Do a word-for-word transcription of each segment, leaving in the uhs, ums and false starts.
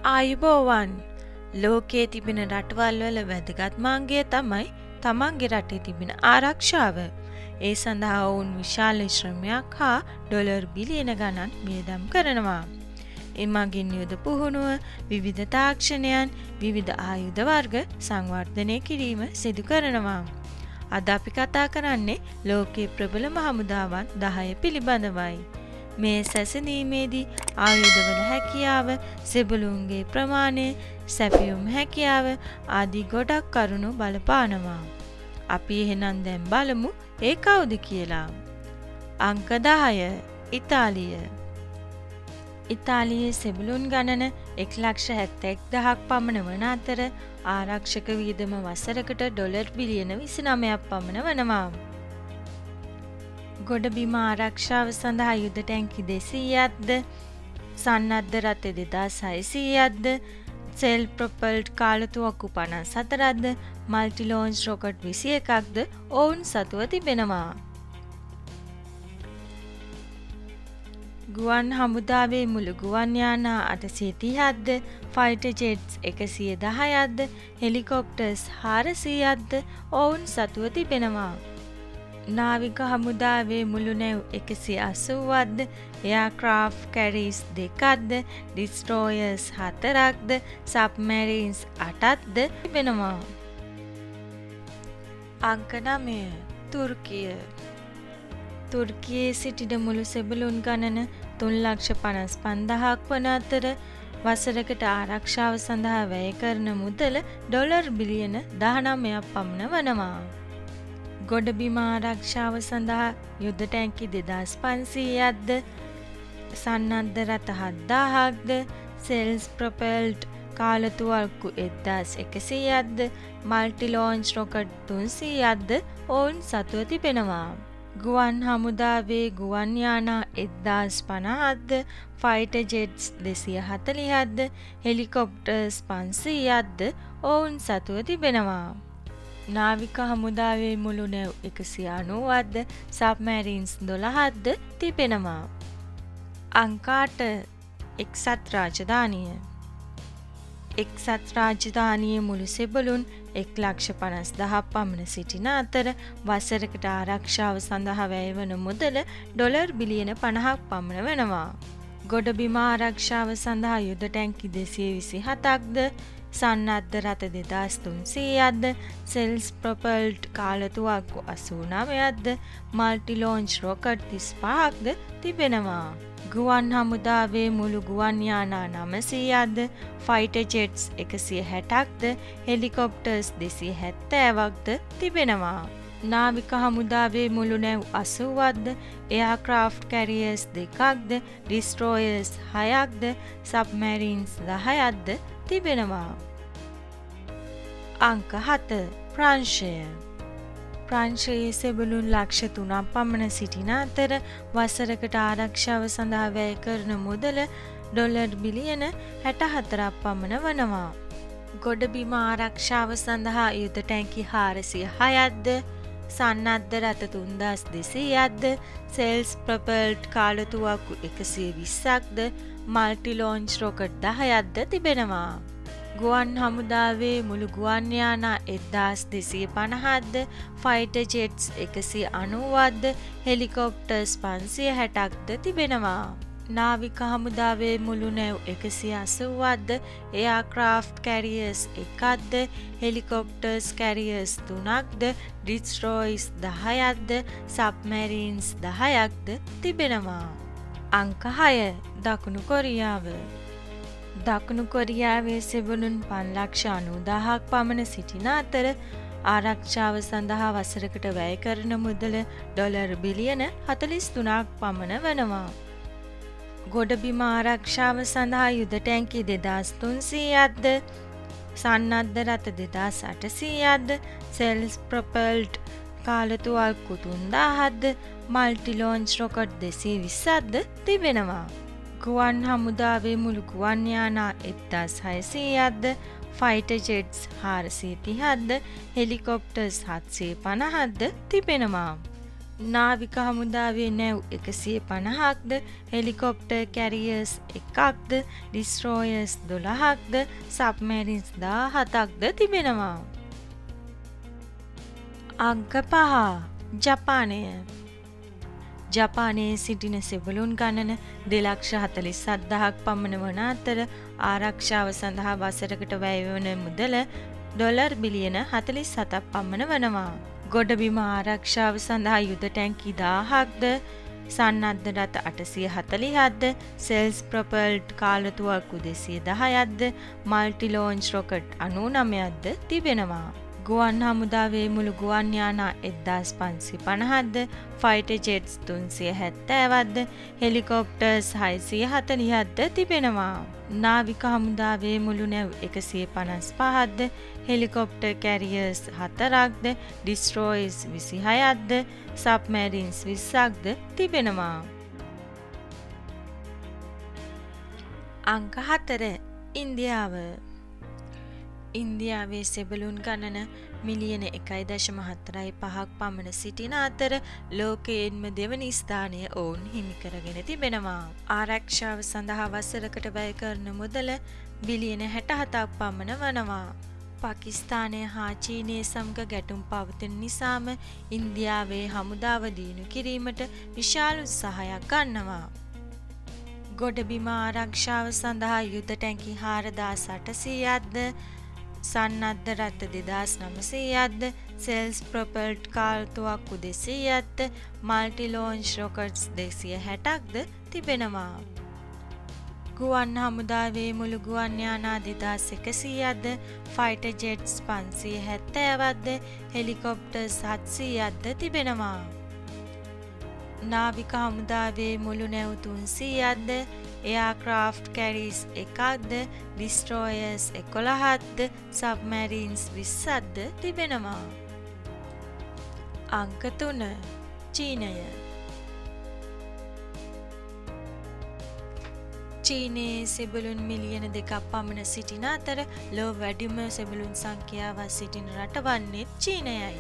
ආයුබෝවන් ලෝකයේ තිබෙන රටවල් වල වැදගත් මාර්ගය තමයි තමන්ගේ රටේ තිබෙන ආරක්ෂාව. ඒ සඳහා වුන් විශාල ශ්‍රමයක් හා ඩොලර් බිලියන ගණන් වියදම් කරනවා. එමගින් යුද පුහුණුව, විවිධ තාක්ෂණයන්, විවිධ ආයුධ වර්ග සංවර්ධනය කිරීම සිදු කරනවා. අද අපි කතා කරන්නේ ලෝකයේ ප්‍රබලම හමුදාවන් දහය පිළිබඳවයි. මේ සැසඳීමේදී ආයුධවල හැකියාව, සෙබළුන්ගේ ප්‍රමාණය, සැපයුම් හැකියාව ආදී ගොඩක් කරුණු බලපානවා. අපි එහෙනම් දැන් බලමු ඒ කවුද කියලා. අංක දහය ඉතාලිය. ඉතාලියේ සෙබළුන් ගණන එක ලක්ෂ හැත්තෑ එක් දහසක් පමණ වන අතර ආරක්ෂක වියදම වසරකට ඩොලර් බිලියන විසිනවයක් පමණ වනවා. ගොඩබිම ආරක්ෂාව සඳහා යුද ටැංකි දෙසීයක්ද, සන්නද්ධ රථ දෙදාස් හයසීයක්ද, සෙල් ප්‍රොපල්ඩ් කාලතුවක්කු පනස් හතරක්ද, මල්ටි ලෝන්ච් රොකට් විසි එකක්ද ඔවුන් සතුව තිබෙනවා. ගුවන් හමුදාවේ මුළු ගුවන් යානා අටසිය තිහක්ද, ෆයිටර් ජෙට්ස් එකසිය දහයක්ද, හෙලිකොප්ටර්ස් හාරසීයක්ද ඔවුන් සතුව තිබෙනවා. නාවික හමුදාවේ මුළු නැව් එකසිය අසූවක්ද, එයාක්‍රාෆ්ට් කැරීස් දෙකක්ද, ඩිස්ට්‍රෝයර්ස් හතරක්ද, සබ්මැරීන්ස් අටක්ද තිබෙනවා. අංක නවය තුර්කිය. තුර්කියේ සිටින මුළු සෙබළුන් ගණන තුන් ලක්ෂ පනස් පන්දහක් වන අතර වසරකට ආරක්ෂාව සඳහා වැය කරන මුදල ඩොලර් බිලියන දහනවයක් පමණ වනවා. ගොඩබිම ආරක්ෂාව සඳහා යුද ටැංකි දෙදාස් පන්සීයක්ද, සන්නද්ධ රථ හත්දාහක්ද, සෙල්ස් ප්‍රොපෙල්ඩ් කාලතුවක්කු එක්දාස් එකසීයක්ද, මල්ටි ලෝන්ච් රොකට් තුන්සීයක්ද ඔවුන් සතුව තිබෙනවා. ගුවන් හමුදාවේ ගුවන් යානා එක්දාස් පනහක්ද, ෆයිටර් ජෙට්ස් දෙසිය හතළිහක්ද, හෙලිකොප්ටර්ස් පන්සීයක්ද ඔවුන් සතුව තිබෙනවා. නාවික හමුදාවේ මුළු නැව් එකසිය අනූවක්ද, සබ්මැරීන්ස් දොළහක්ද තිබෙනවා. අංක අට එක්සත් රාජධානිය. එක්සත් රාජධානියේ මුළු සෙබළුන් එක් ලක්ෂ පනස් දහයක් පමණ සිටින අතර වසරකට ආරක්ෂාව සඳහා වැය වන මුදල ඩොලර් බිලියන පනහක් පමණ වෙනවා. ගොඩබිම ආරක්ෂාව සඳහා යුද ටැංකි දෙසිය විසි හතක්ද, සන්නද්ධ රථ දෙදාස් තුන්සීයක්ද, සෙල්ස් ප්‍රොපල්ඩ් කාලතුවක්කු අසූ නවයක්ද, මල්ටි ලෝන්ච් රොකට් තිස් පහක්ද තිබෙනවා. ගුවන් හමුදාවේ මුළු ගුවන් යානා නවසීයක්ද, ෆයිටර් ජෙට්ස් එකසිය හැටක්ද, හෙලිකොප්ටර්ස් දෙසිය හැත්තෑවක්ද තිබෙනවා. නාවික හමුදාවේ මුළු නැව් අසූවක්ද, එයාක්‍රාෆ්ට් කැරියර්ස් දෙකක්ද, ඩිස්ට්‍රෝයර්ස් හයක්ද, සබ්මැරීන්ස් දහයක්ද තිබෙනවා. අංක හත ප්‍රංශය. ප්‍රංශයේ සෙබළුන් ලක්ෂ තුනක් පමණ සිටින අතර වසරකට ආරක්ෂාව සඳහා වැය කරන මුදල ඩොලර් බිලියන හැට හතරක් පමණ වනවා. ගොඩබිම ආරක්ෂාව සඳහා යුද ටැංකි හාරසිය හයක්ද, සන්නද්ධ රථ තුන්දාස් දෙසීයක්ද, සෙල්ස් ප්‍රොපල්ඩ් කාලතුවක්කු එකසිය විස්සක්ද, මල්ටි ලෝන්ච් රොකට් දහයක්ද තිබෙනවා. ගුවන් හමුදාවේ මුළු ගුවන් යානා එක්දාස් දෙසිය පනහක්ද, ෆයිටර් ජෙට්ස් එකසිය අනූවක්ද, හෙලිකොප්ටර්ස් පන්සිය හැටක්ද තිබෙනවා. නාවික හමුදාවේ මුළු නැව් එකසිය අසූවක්ද, එයාක්‍රාෆ්ට් කැරියර්ස් එකක්ද, හෙලිකොප්ටර්ස් කැරියර්ස් තුනක්ද, ඩිස්ට්‍රෝයර්ස් දහයක්ද, සබ්මැරීන්ස් දහයක්ද තිබෙනවා. අංක හය දකුණු කොරියාව. දකුණු කොරියාවේ සෙබළුන් පන්ලක්ෂ අනූදාහක් පමණ සිටින අතර ආරක්ෂාව සඳහා වසරකට වැය කරන මුදල ඩොලර් බිලියන හතළිස් තුනක් පමණ වනවා. ගොඩබිම ආරක්ෂාව සඳහා යුද ටැංකි දෙදාස් තුන්සීයක්ද, සන්නද්ධ රථ දෙදාස් අටසීයක්ද, සෙල්ස් ප්‍රොපල්ඩ් කාලතුවක්කු තුන්දාහක්ද, මල්ටි ලෝන්ච් රොකට් දෙසිය විස්සක්ද තිබෙනවා. ගුවන් හමුදාවේ මුළු ගුවන් යානා එක්දාස් හයසීයක්ද, ෆයිටර් ජෙට්ස් හාරසිය තිහක්ද, හෙලිකොප්ටර්ස් හත්සිය පනහක්ද තිබෙනවා. නාවික හමුදාවේ නැව් එකසිය පනහක්ද, හෙලිකොප්ටර් කැරියර්ස් එකක්ද, ඩිස්ට්‍රෝයර්ස් දොළහක්ද, සබ්මැරින්ස් දාහතක්ද තිබෙනවා. අංක පහ. ජපානය. ජපානයේ සිටින සෙබළුන් ගණන දෙලක්ෂ හතළිස් හත්දහසක් පමණ වන අතර ආරක්ෂාව සඳහා වසරකට වැය වන මුදල ඩොලර් බිලියන හතළිස් හතක් පමණ වනවා. ගොඩබිම ආරක්ෂාව සඳහා යුද ටැංකි දාහක්ද, සන්නද්ධ රථ අටසිය හතළිහක්ද, සෙල්ස් ප්‍රොපල්ඩ් කාලතුවක්කු දෙසිය දහයක්ද, මල්ටි ලෝන්ච් රොකට් අනූ නවයක්ද තිබෙනවා. ගුවන් හමුදාවේ මුළු ගුවන් යානා එක්දාස් පන්සිය පනහක්ද, ෆයිටර් ජෙට්ස් තුන්සිය හැත්තෑවක්ද, හෙලිකොප්ටර්ස් හයසිය හතළිහක්ද තිබෙනවා. නාවික හමුදාවේ මුළු නැව් එකසිය පනස් පහක්ද, හෙලිකොප්ටර් කැරියර්ස් හතරක්ද, ඩිස්ට්‍රෝයර්ස් විසිහයක්ද, සබ්මැරින්ස් විස්සක්ද තිබෙනවා. අංක හතර. ඉන්දියාව. ඉන්දියාවේ සෙබළුන් ගණන මිලියන එකයි දශම හතරයි පහක් පමණ සිටින අතර ලෝකයෙන්ම දෙවනි ස්ථානය ඔවුන් හිමි කරගෙන තිබෙනවා. ආරක්ෂාව සඳහා වසරකට වැය කරන මුදල බිලියන හැටහතක් පමණ වනවා. පාකිස්තානය හා චීනය සමග ගැටුම් පවතින නිසාම ඉන්දියාවේ හමුදාව දියුණු කිරීමට විශාල උත්සාහයක් ගන්නවා. ගොඩබිම ආරක්ෂාව සඳහා යුද ටැංකි හාරදාස් අටසීයක්ද, සන්නද්ධ රථ දෙදාස් නවසීයක්ද, සෙල්ස් ප්‍රොපල්ඩ් කාල්තුවක්කු දෙසීයක්ද, මල්ටි ලෝන්ච් රොකට්ස් දෙසිය හැටක්ද තිබෙනවා. ගුවන් හමුදාවේ මුළු ගුවන් යානා දෙදාස් එකසීයක්ද, ෆයිටර් ජෙට්ස් පන්සිය හැත්තෑවක්ද, හෙලිකොප්ටර්ස් හත්සීයක්ද තිබෙනවා. නාවික හමුදාවේ මුළු නැව් තුන්සීයක්ද, එයාක්‍රාෆ්ට් කැරීස් එකක්ද, ඩිස්ට්‍රෝයර්ස් එකොළහක්ද, සබ්මැරින්ස් විස්සක්ද තිබෙනවා. අංක තුන. චීනය. චීනයේ සෙබළුන් මිලියන දෙකක් පමණ සිටින අතර ලොව වැඩිම සෙබළුන් සංඛ්‍යාව සිටින රට වන්නේත් චීනයයි.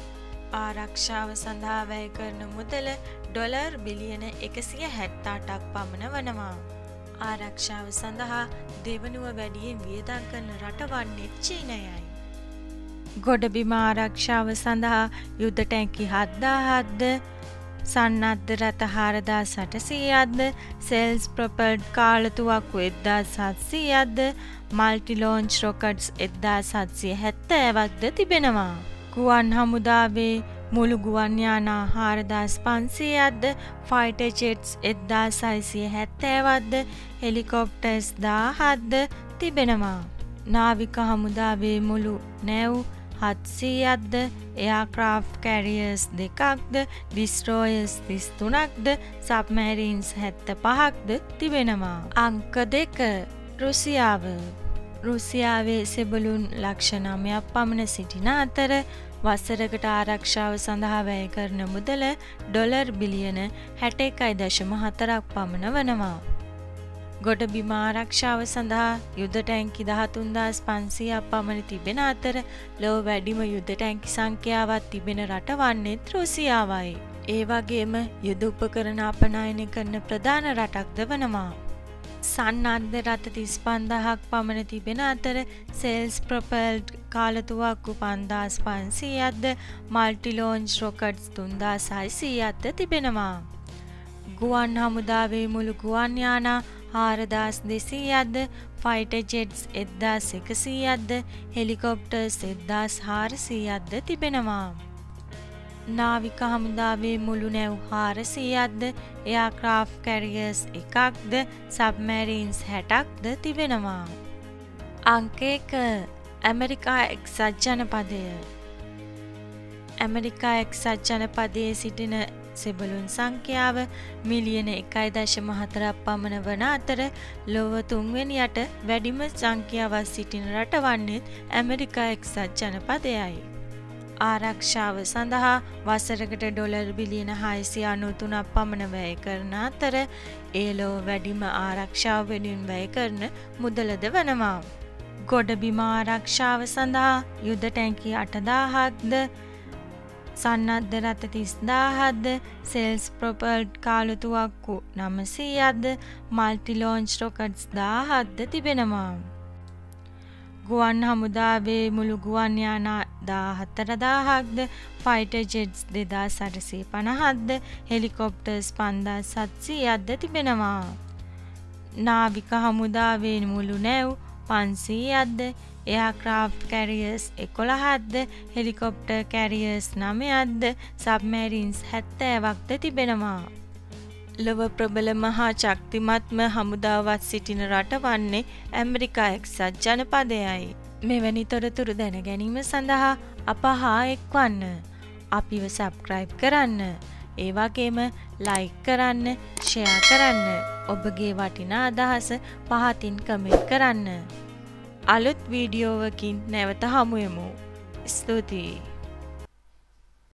ආරක්ෂාව සඳහා වැය කරන මුදල ඩොලර් බිලියන එකසිය හැත්තඅටක් පමණ වනවා. ආරක්ෂාව සඳහා දෙවනුව වැඩියෙන් වියදම් කරන රට වන්නේත් චීනයයි. ගොඩබිම ආරක්ෂාව සඳහා යුද ටැංකි හත්දාහක්ද, සන්නද්ධ රථ හාරදාස් අටසීයක්ද, සෙල්ස් ප්‍රොපල්ඩ් කාලතුවක්කු එක්දාස් හත්සීයක්ද, මල්ටි ලෝන්ච් රොකට්ස් එක්දාස් හත්සිය හැත්තෑවක්ද තිබෙනවා. ගුවන් හමුදාවේ මුළු ගුවන් යානා හාරදාස් පන්සීයක්ද, ෆයිටර් ජෙට්ස් එක්දාස් හයසිය හැත්තෑවක්ද, හෙලිකොප්ටර්ස් දාහක්ද තිබෙනවා. නාවික හමුදාවේ මුළු නැව් හත්සීයක්ද, එයාක්‍රාෆ්ට් කැරියර්ස් දෙකක්ද, ඩිස්ට්‍රෝයර්ස් තිස්තුනක්ද, සබ්මැරින්ස් හැත්තපහක්ද තිබෙනවා. අංක දෙක. රුසියාව. රුසියාවේ සෙබළුන් ලක්ෂ නවයක් පමණ සිටින අතර වසරකට ආරක්ෂාව සඳහා වැය කරන මුදල ඩොලර් බිලියන හැට එකයි දශම හතරක් පමණ වනවා. ගොඩබිම ආරක්ෂාව සඳහා යුද ටැංකි දහතුන්දාස් පන්සීයක් පමණ තිබෙන අතර ලොව වැඩිම යුද ටැංකි සංඛ්‍යාවක් තිබෙන රට වන්නේත් රුසියාවයි. ඒ වගේම යුද උපකරණ අපනයනය කරන ප්‍රධාන රටක්ද වනවා. සන්නද්ධ රථ තිස් පන්දාහක් පමණ තිබෙන අතර සෙල්ස් ප්‍රොපල්ඩ් කාලතුවක්කු පන්දාස් පන්සීයක්ද, මල්ටි ලෝන්ච් රොකට්ස් තුන්දාස් හයසීයක්ද තිබෙනවා. ගුවන් හමුදාවේ මුළු ගුවන් යානා හාරදාස් දෙසීයක්ද, ෆයිටර් ජෙට්ස් එක්දාස් එකසීයක්ද, හෙලිකොප්ටර්ස් එක්දාස් හාරසීයක්ද තිබෙනවා. නාවික හමුදාවේ මුළු නැව් හාරසීයක්ද, එයාක්‍රාෆ්ට් කැරියර්ස් එකක්ද, සබ්මැරින්ස් හැටක්ද තිබෙනවා. අංක එක. ඇමරිකා එක්සත් ජනපදය. ඇමරිකා එක්සත් ජනපදයේ සිටින සෙබළුන් සංඛ්‍යාව මිලියන එකයි දශම හතරක් පමණ වන අතර ලොව තුන්වෙනියට වැඩිම සංඛ්‍යාවක් සිටින රට වන්නේත් ඇමරිකා එක්සත් ජනපදයයි. ආරක්ෂාව සඳහා වසරකට ඩොලර් බිලියන හයසිය අනූතුනක් පමණ වැය කරන අතර ඒ ලොව වැඩිම ආරක්ෂාව වෙනුවෙන් වැය කරන මුදලද වනවා. ගොඩබිම ආරක්ෂාව සඳහා යුද ටැංකි අටදාහක්ද, සන්නද්ධ රථ තිස් දාහක්ද, සෙල්ස් ප්‍රොපර්ඩ් කාලතුවක්කු නවසීයක්ද, මල්ටි ලෝන්ච් රොකට්ස් දාහක්ද තිබෙනවා. ගුවන් හමුදාවේ මුළු ගුවන් යාන දාහතර දාහක්ද, ෆයිටර් ජෙට්ස් දෙදාස් අටසිය පනහක්ද, හෙලිකොප්ටර්ස් පන්දාස් හත්සීයක්ද තිබෙනවා. නාවික හමුදාවේ මුළු නැව් පන්සීයක්ද, එයාක්‍රාෆ්ට් කැරියර්ස් එකොළහක්ද, හෙලිකොප්ටර් කැරියර්ස් නවයක්ද, සබ්මැරින්ස් හැත්තෑවක්ද තිබෙනවා. ලොව ප්‍රබලම හා ශක්තිමත්ම හමුදාවත් සිටින රට වන්නේ ඇමරිකා එක්සත් ජනපදයයි. මෙවැනි තොරතුරු දැන ගැනීම සඳහා අප හා එක්වන්න. අපිව සබ්ස්ක්‍රයිබ් කරන්න. ඒ වගේම ලයික් කරන්න, ෂෙයා කරන්න. ඔබගේ වටිනා අදහස පහතින් කමෙන්ට් කරන්න. අලුත් වීඩියෝවකින් නැවත හමුවෙමු. ස්තුතියි.